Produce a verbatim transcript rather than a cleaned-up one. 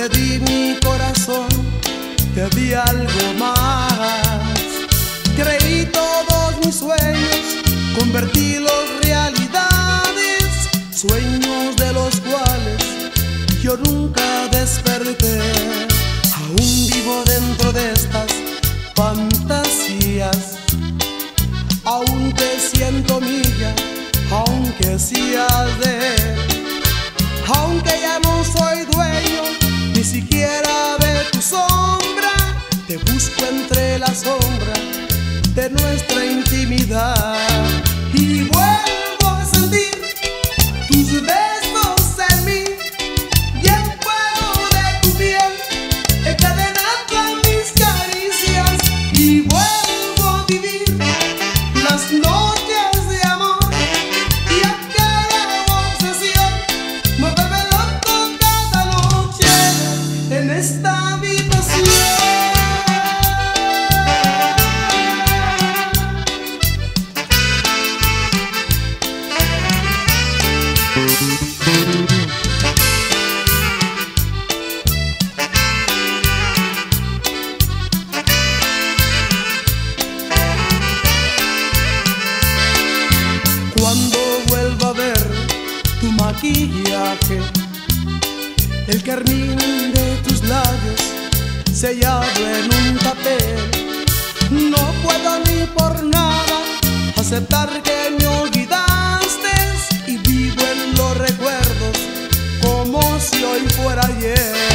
Te di mi corazón, te di algo más. Creí todos mis sueños, convertílos en realidades, sueños de los cuales yo nunca desperté. Aún vivo dentro de estas fantasías, aún te siento mía, aunque seas de él. Aunque ya no soy dueño ni siquiera de tu sombra, te busco entre la sombra de nuestra intimidad y vuelvo a sentir tus besos en mí y el fuego de tu piel encadenado a mis caricias, y vuelvo a vivir las noches de amor y a cada obsesión me vuelve loco cada noche en esta habitación. Cuando vuelva a ver tu maquillaje, el carmín de tus labios sellado en un papel, no puedo ni por nada aceptar que me olvidaste y vivo en los recuerdos como si hoy fuera ayer.